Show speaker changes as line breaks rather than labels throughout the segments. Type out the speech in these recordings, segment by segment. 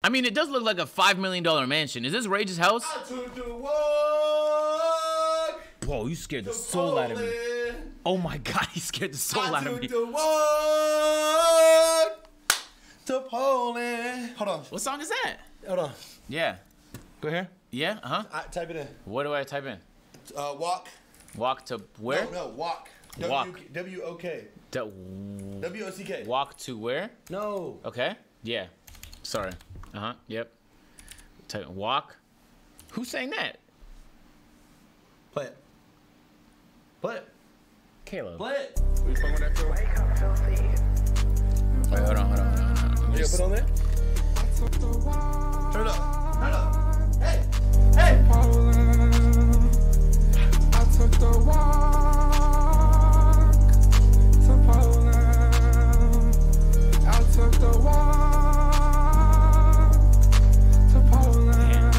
I mean, it does look like a $5 million mansion. Is this Rage's house?
I took the walk.
Whoa, you scared the soul out of me. Oh my God, he scared the soul out of me.
I took the walk to Poland. Hold on.
What song is that?
Hold on.
Yeah.
Go here.
Yeah,
Type it in.
What do I type in?
Walk.
Walk to where?
No, walk.
Walk.
W-O-K. W-O-C-K.
Walk to where?
No.
Okay. Yeah. Sorry. Yep. Type walk. Who sang that?
Play it. Play it.
Caleb.
Play it. Are you fucking with that girl?
Wait, hold on.
Yeah, put on there. Turn it up. Turn it up. Hey. Hey.
I took the walk to Poland. I took the walk to Poland.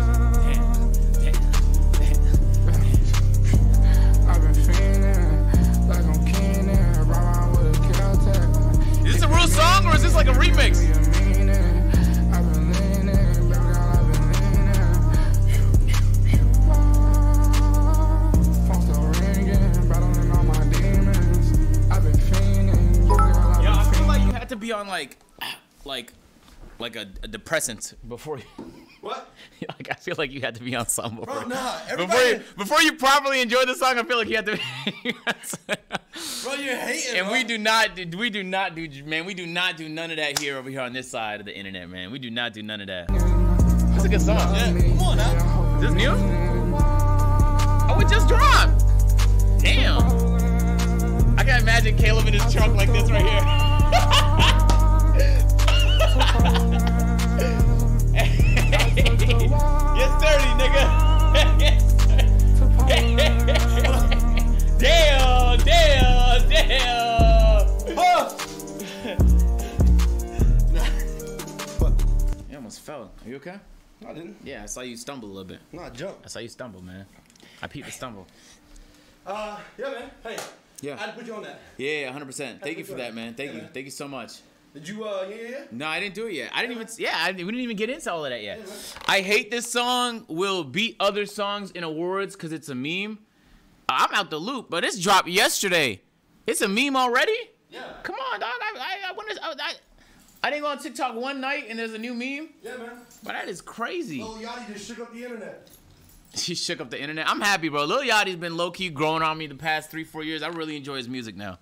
I've been feeling like I'm Keenan, ride with a Caltech.
Is this a real song or is this like a remix?
I've been leaning, baby girl, I've been leaning. Phone still ringing, battling all my demons. I've been fiending, baby girl, I've been
Yo, I feel like you had to be on like a depressant before you.
What?
Like I feel like you had to be on something before.
Bro, nah. Everybody.
Before you properly enjoy the song, I feel like you had to.
Bro, you're hating.
And
bro.
we do not do none of that here over here on this side of the internet, man. We do not do none of that. That's a good song.
Yeah, come on now.
Is this new? Oh, it just dropped. Damn. I can imagine Caleb in his trunk like this right here. Get sturdy, nigga. Damn. You almost fell. Are you okay?
No, I didn't.
Yeah, I saw you stumble a little bit.
No, I jumped.
I saw you stumble, man. I peeped the stumble.
Yeah, man. Hey.
Yeah.
I had to put you on that.
Yeah, 100%. Thank you for that, man. Thank you.
man.
Thank you so much.
Did you, yeah?
No, I didn't do it yet. I didn't even. Yeah, we didn't even get into all of that yet.
Yeah, man.
I hate this song. Will beat other songs in awards because it's a meme. I'm out the loop, but it's dropped yesterday. It's a meme already.
Yeah.
Come on, dog. I didn't go on TikTok one night and there's a new meme.
Yeah, man.
But that is crazy.
Lil Yachty just shook up the internet.
She shook up the internet. I'm happy, bro. Lil Yachty's been low-key growing on me the past 3-4 years. I really enjoy his music now.